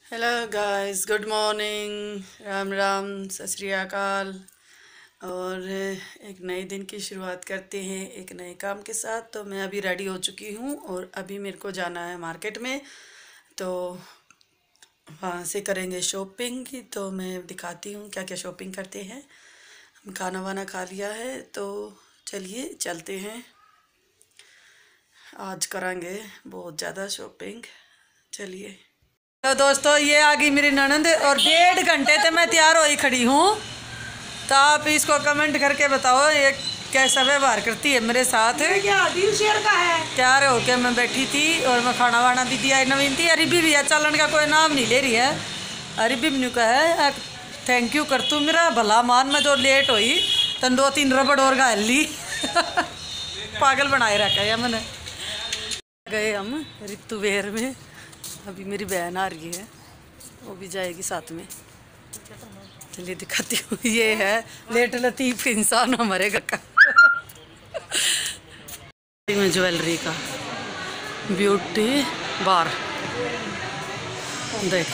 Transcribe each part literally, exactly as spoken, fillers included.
Hello guys, good morning, Ram Ram, सत श्री अकाल। और एक नए दिन की शुरुआत करते हैं एक नए काम के साथ। तो मैं अभी रेडी हो चुकी हूँ और अभी मेरे को जाना है मार्केट में, तो वहाँ से करेंगे शॉपिंग की। तो मैं दिखाती हूँ क्या क्या शॉपिंग करते हैं। हम खाना वाना खा लिया है, तो चलिए चलते हैं। आज करेंगे बहुत ज़्यादा शॉपिंग, चलिए। तो दोस्तों, ये आ गई मेरी ननंद और डेढ़ घंटे से मैं तैयार हो ही खड़ी हूँ। तो आप इसको कमेंट करके बताओ ये कैसा व्यवहार करती है मेरे साथ। क्या दिल शेर का है। तैयार होके मैं बैठी थी और मैं खाना वाना भी दिया। नवीन थी अरिबी भी है, चलन का कोई नाम नहीं ले रही है। अरिबी भी का है, थैंक यू कर तू मेरा भला मान। मैं जो लेट हुई तन दो तीन रबड़ और घाल ली पागल बनाए रखा है मैंने। गए हम ऋतु वेयर में, अभी मेरी बहन आ रही है, वो भी जाएगी साथ में। चलिए दिखाती हूँ। ये है लेट लतीफ इंसान हमारे घर का में ज्वेलरी का ब्यूटी बार देख।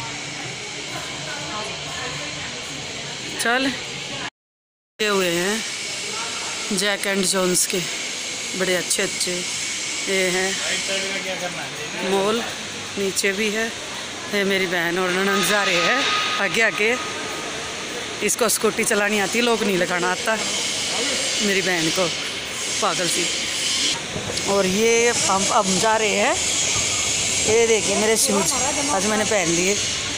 चल ये हुए हैं जैक एंड जोन्स के, बड़े अच्छे अच्छे ये हैं मॉल। नीचे भी है। ये मेरी बहन और ननंद जा रहे हैं आगे आगे। इसको स्कूटी चलानी आती है, लोग नहीं लगाना आता मेरी बहन को, पागल सी। और ये हम अब जा रहे हैं। ये देखिए मेरे शूज आज मैंने पहन लिए।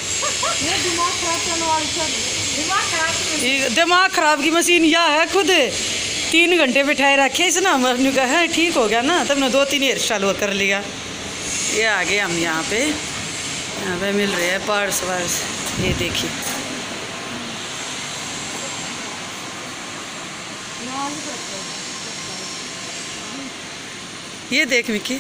दिमाग खराब की मशीन यह है खुद। तीन घंटे बिठाए रखे इस ना, मैंने कहा ठीक हो गया ना, तब ने दो तीन हेयर स्टाइल कर लिया। ये आगे हम यहाँ पे यहाँ पे मिल रहे हैं पर्स वर्स। ये देखिए ये देख मिकी,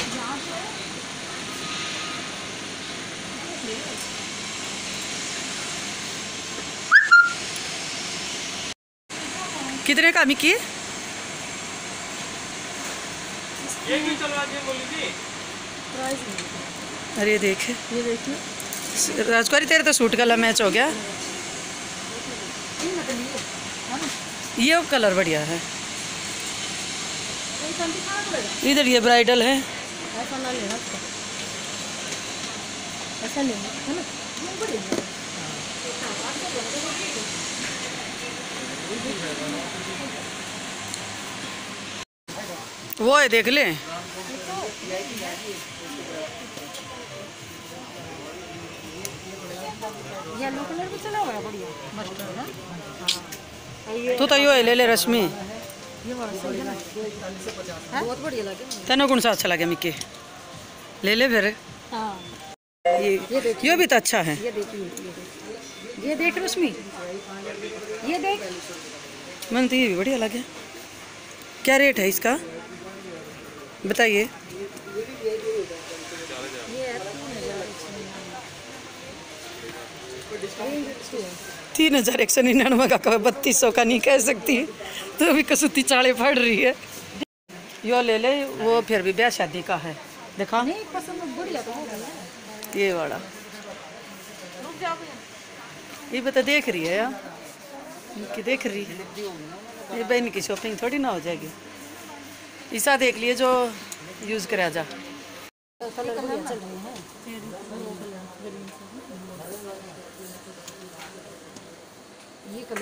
कितने का मिकी? अरे देखे, ये देखिए राजकुमारी, तेरे तो सूट कलर मैच हो गया। ये कलर बढ़िया है। इधर ये ब्राइडल है। ऐसा लेना है ना, वो है देख ले। येलो कलर भी चला हुआ है, बढ़िया मस्टर्ड है। तो तो यो ले ले रश्मि, ये वाला सही है ना, बहुत बढ़िया लगे। तने कौन सा अच्छा लगे मिक्की? ले ले फिर। हां ये ये, ये भी तो अच्छा है। ये देखिए, ये देख रश्मि, ये देख। मन तो ये भी बढ़िया लगे। क्या रेट है इसका बताइए? तीन हजार एक सौ निन्यानवे का कब बत्तीस सौ का नहीं कह सकती, तो अभी कसुती चाले पड़ रही है। यो ले ले, वो फिर भी ब्याह शादी का है। देखा नहीं पसंद, बढ़िया तो होगा ये वाला। ये बता देख रही है यार कि देख रही है। ये बहन की शॉपिंग थोड़ी ना हो जाएगी। ऐसा देख लिए जो यूज करा जा। ये कलर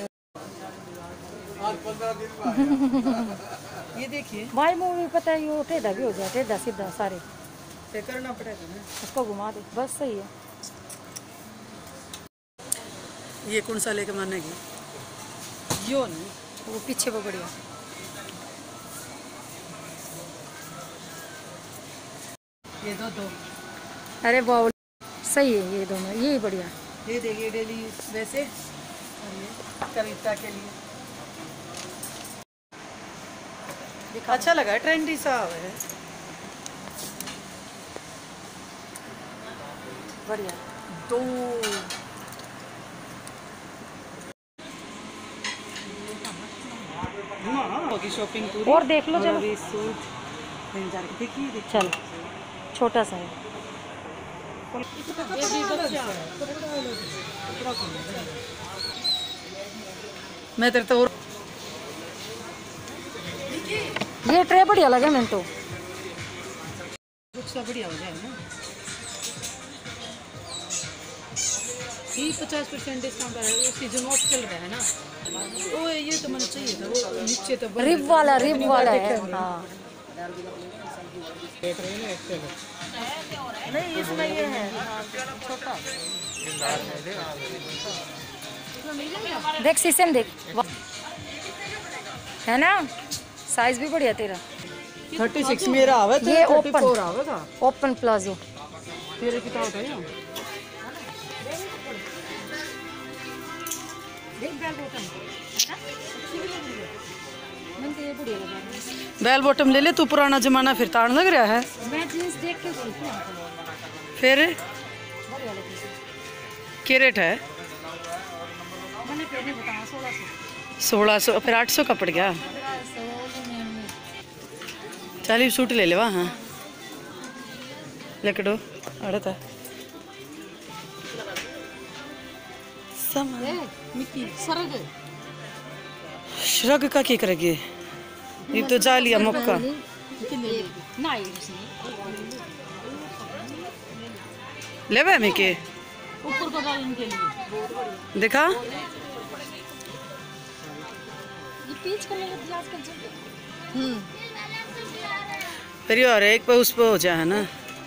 ये देखिए भाई, मूवी पता है ये टेढ़ा भी हो जाए, टेढ़ा सीधा सारे ते करना पड़ेगा ना, उसको घुमा दे बस, सही है। ये कौन सा लेके मानेगी? यो नहीं, वो पीछे वो बढ़िया। ये दो दो, अरे बाउल सही है ये दोनों, ये बढ़िया। ये देखिए डेली वैसे, और ये कविता के लिए अच्छा लगा है, ट्रेंडी सा है, बढ़िया। दो होगी शॉपिंग पूरी। और देख लो, चलो सूट देखिए, चल छोटा सा है। मैं तेरे तो ये ट्रे बढ़िया लगे मैंने तो। बढ़िया हो जाए ना, ये पचास परसेंट डिस्काउंट है, वो सीजन ऑफ चल रहा है ना। ओ ये तो मुझे चाहिए था, वो नीचे तो रिब वाला रिब वाला है। हाँ नहीं इसमें ये है छोटा। देख शीशे में देख, है ना, साइज भी बढ़िया तेरा। थर्टी सिक्स मेरा आवे, ये ओपन आवेगा, ओपन प्लाजो तेरे कितना होता है? बेल बॉटम ले ले तू, पुराना जमाना फिर ताड़ लग रहा है। मैं जींस देख के फिर क्या रेट है? सोलह सौ, फिर आठ सौ का पड़ गया। चालीस सूट ले ले वहाँ। हाँ लकड़ो अड़ता श्रग का क्या करेगी? ये तो जा लिया मौका। ले वे मैं के ऊपर का डालने के लिए देखा ये पीच कर लेगा आजकल चलते। हम्म फिर और एक पे उस पे हो जाए ना।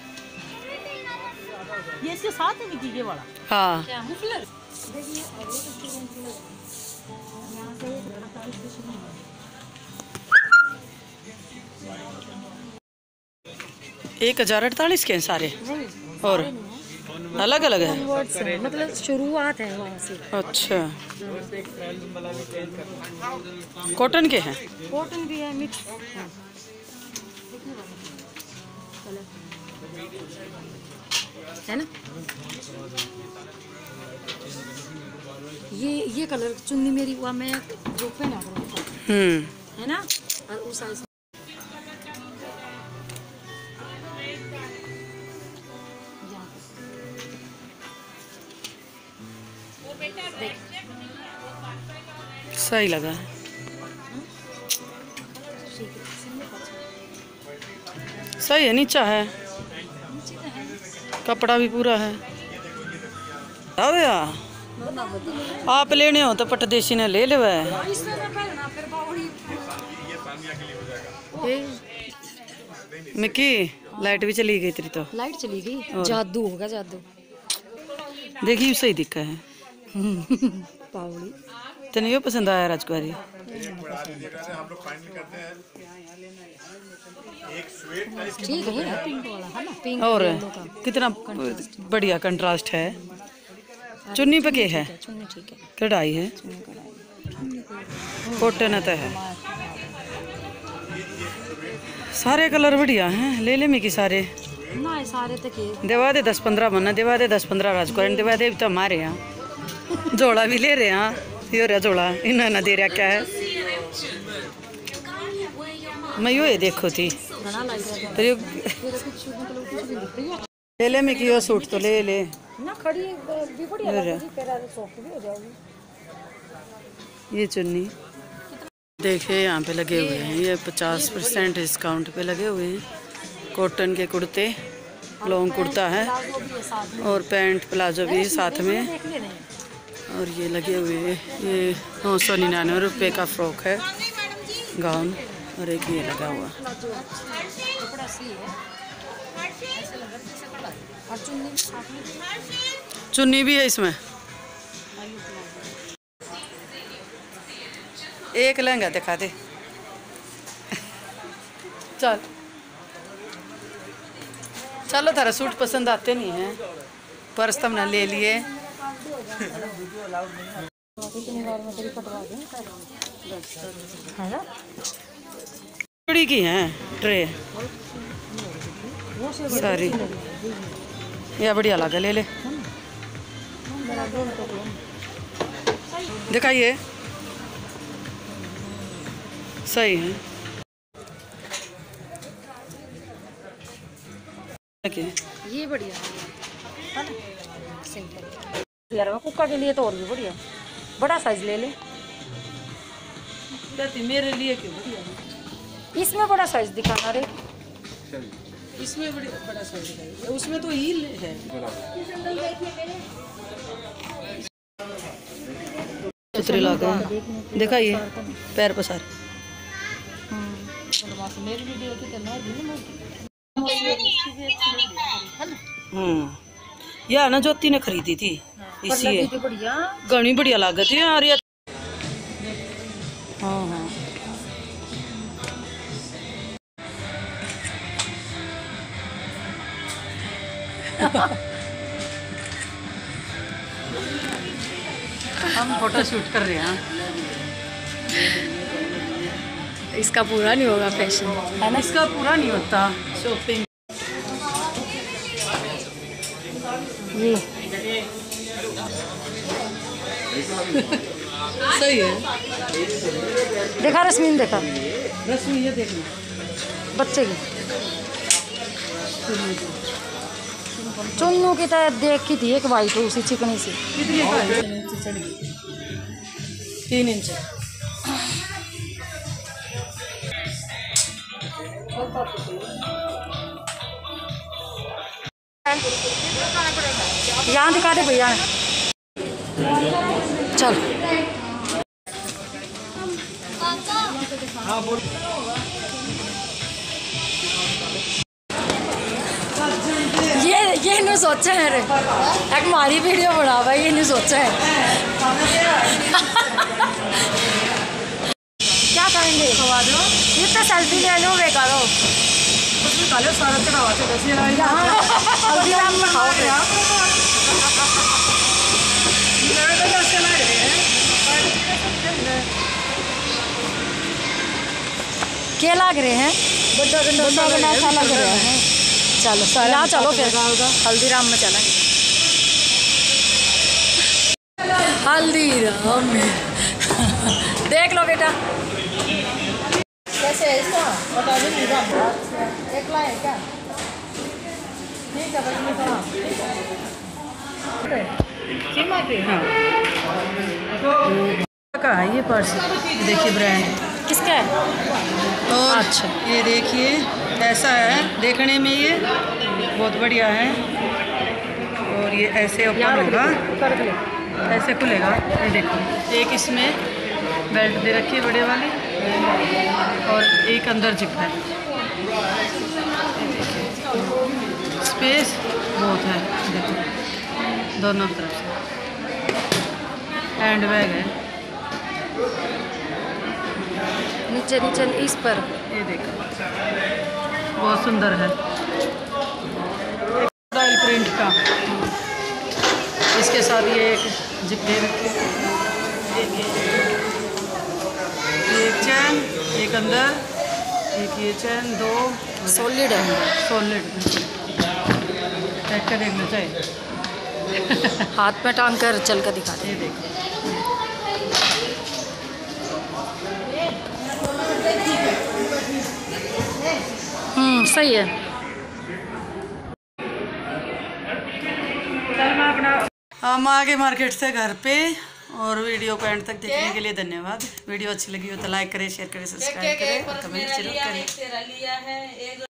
ये इसके साथ है निकी के वाला। हाँ क्या मुफलर? एक हजार अड़तालीस के हैं सारे और अलग अलग है, मतलब शुरुआत है वहाँ से। अच्छा कॉटन के हैं? कॉटन भी है, मिक्स है ना। ये ये कलर चुन्नी मेरी हुआ, मैं जो पहना हम्म है ना, और उस साइज सही लगा। सही है, नीचा है, कपड़ा भी पूरा है। अबे आप लेने हो तो पटदेशी ने ले ले। मिक्की लाइट भी चली गई तेरी तो। लाइट चली गई, जादू होगा जादू। देखिए सही दिखा है। पावड़ी तेने ये पसंद आया राजकुमारी? ठीक है, पिंक वाला है ना, पिंक और कितना बढ़िया कंट्रास्ट है। चुन्नी पे के है? चुन्नी ठीक है, कढ़ाई है, कॉटन तो है। सारे कलर बढ़िया हैं, ले ले मिकी सारे ना सारे तक के देवा दे। दस पंद्रह मना देवा दे, दस पंद्रह राजकुमारी देवा दे। तो हमारे यहाँ जोड़ा भी ले रहे हैं। ये रहा जोड़ा, इन्होंने दे रहा क्या है? मैं यो ये देखो थी तेरे ले ले मिकी यो सूट तो ले ले ना, खड़ी भी बढ़िया लगेगी, तेरा सॉफ्ट भी हो जाएगी। ये चुन्नी देखे यहाँ पे लगे हुए हैं, ये पचास परसेंट डिस्काउंट पे लगे हुए हैं। कॉटन के कुर्ते, लॉन्ग कुर्ता है और पैंट प्लाजो भी साथ में। और ये लगे हुए हैं, ये नौ सौ निन्यानवे रुपये का फ्रॉक है, गाउन। और एक ये लगा हुआ, चुन्नी भी है इसमें। एक लहंगा दिखा दे चल। चलो थारा सूट पसंद आते नहीं हैं, पर्स तुमने ले लिए। लकड़ी की हैं ट्रे सारी, या बढ़िया लगा, ले ले। दिखाइए, सही है। ये बढ़िया है। है ना, सिंपल। यार कुक्का के लिए तो और भी बढ़िया, बड़ा साइज ले ले। कहती मेरे लिए क्यों बढ़िया, इसमें बड़ा साइज दिखाना रे, इसमें बड़ी बड़ा साइज दिखाई, उसमें तो हील है। उतरे लगा देखा ये पैर पसार। हम्म या ना ज्योति ने खरीदी थी इसी घनी बढ़िया लागत है यार। हाँ हाँ हम फोटो शूट कर रहे हैं। इसका पूरा नहीं होगा फैशन, है ना, इसका पूरा नहीं होता शॉपिंग। ये सही है। देखा रश्मि, देखा रश्मि, ये देखना बच्चे की चुन्नू की तरह देखी थी एक वाइट उसी चिकनी सी। कितनी इंच चढ़ गई? तीन इंच। यहाँ दिखा दे भैया, चल। हाँ बोल। ये ये नहीं सोचा है रे, एक हमारी वीडियो बना भाई, ये नहीं सोचा है। क्या करेंगे, ये तो सेल्फी ले लो, वे करो सारा चढ़ावा हल्दीराम में खाओ। क्या लग रहे हैं, बड़ा बड़ा सा लग रहा है। चलो यहाँ चलो फिर हल्दीराम में चलेंगे। हल्दीराम में देख लो बेटा कैसे है इसका बता दो। एक लाए क्या? ठीक है बस सीमा के। हाँ का है ये पर्स, देखिए ब्रांड किसका है। और अच्छा ये देखिए ऐसा है देखने में, ये बहुत बढ़िया है। और ये ऐसे ओपन होगा, ऐसे खुलेगा। ये देखो एक इसमें बेल्ट दे रखी है बड़े वाली, और एक अंदर जिप है। स्पेस बहुत है, देखो दोनों तरफ से। हैंड बैग है, नीचे नीचे इस पर। ये देखो बहुत सुंदर है, डायल प्रिंट का। इसके साथ ये एक जिप दे रखी है, एक चैन, एक अंदर, एक ये चैन, दो सॉलिड है, सॉलिड। पैक कर देखना चाहिए। हाथ में टांग कर चल कर दिखा दे। ये देखो हम्म सही है। हम आगे मार्केट से घर पे, और वीडियो को एंड तक देखने के लिए धन्यवाद। वीडियो अच्छी लगी हो तो लाइक करें, शेयर करें, सब्सक्राइब करें और कमेंट जरूर करें।